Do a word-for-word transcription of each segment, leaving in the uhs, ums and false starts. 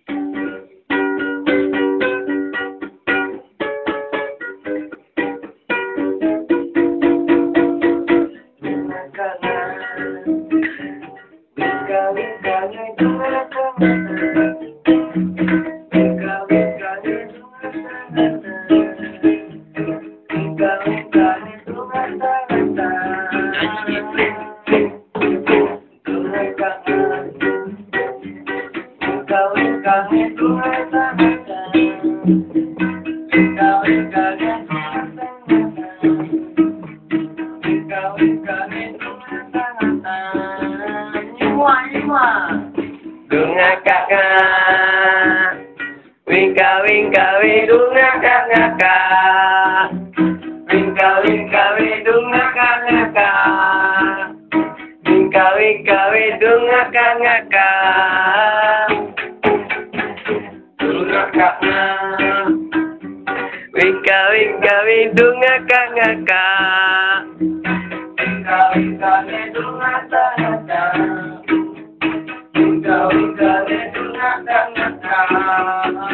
Dunga kakak, wingka wingka widunga kakak, wingka wingka widunga kakak, wingka wingka widunga kakak, dunga kakak, wingka wingka widunga kakak, wingka wingka widunga kakak. Wingka wingka widunga kakak,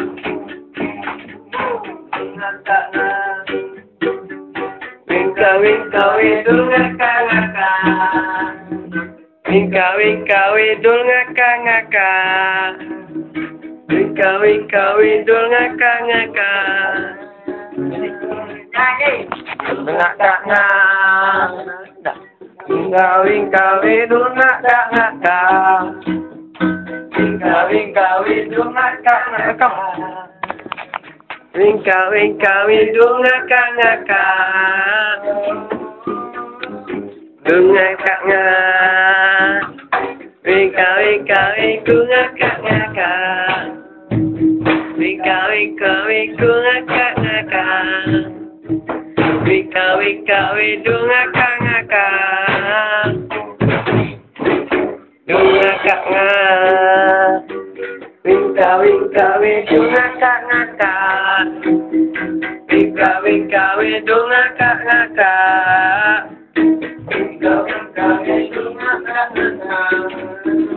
wingka wingka widunga kakak, wingka wingka widunga kakak, wingka wingka widunga kakak, widunga kakak, wingka wingka widunga kakak. Wingka wingka widunga kakak, wingka wingka widunga kakak, dunga kakak, wingka wingka widunga kakak, wingka wingka widunga kakak, wingka wingka widunga kakak, dunga kakak. Wingka wingka widunga kakak, wingka wingka widunga kakak, wingka wingka widunga kakak.